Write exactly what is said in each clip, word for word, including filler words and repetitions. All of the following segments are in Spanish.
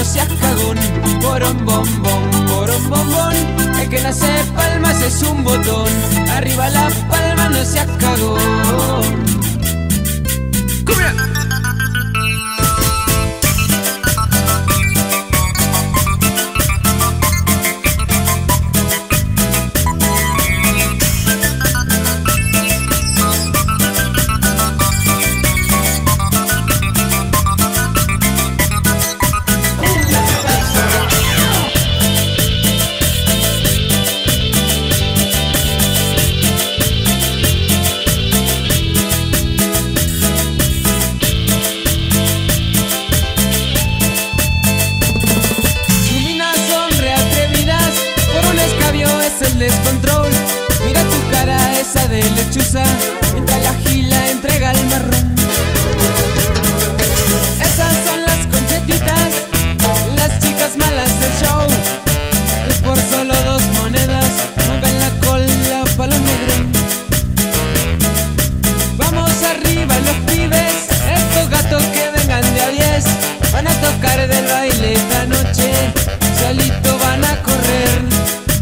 no seas cagón. Borón, bombón, borón, bombón. El que no hace palmas es un botón. Arriba la palma, no seas cagón. ¡Cumbia! El descontrol, mira tu cara esa de lechuza, mientras la gila entrega el marrón. Esas son las conchetitas, las chicas malas del show, que por solo dos monedas mueven la cola pa' lo negro. Vamos arriba los pibes, estos gatos que vengan de a diez, van a tocar del baile esta noche, solito van a correr.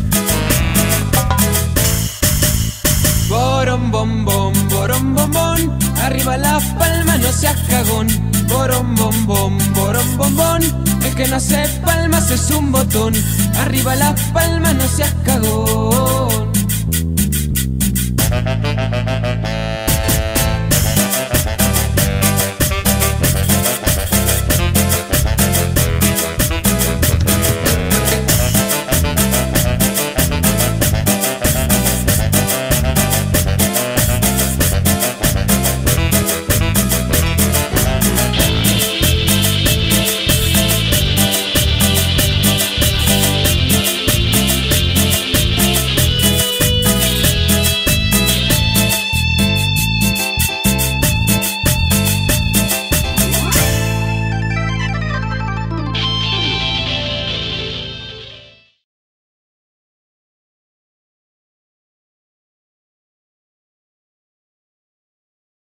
Borón, bombón, borón, bombón. Arriba la palma, no seas cagón. Borón, bombón, borón, bombón. El que no hace palmas es un botón. Arriba la palma, no seas cagón.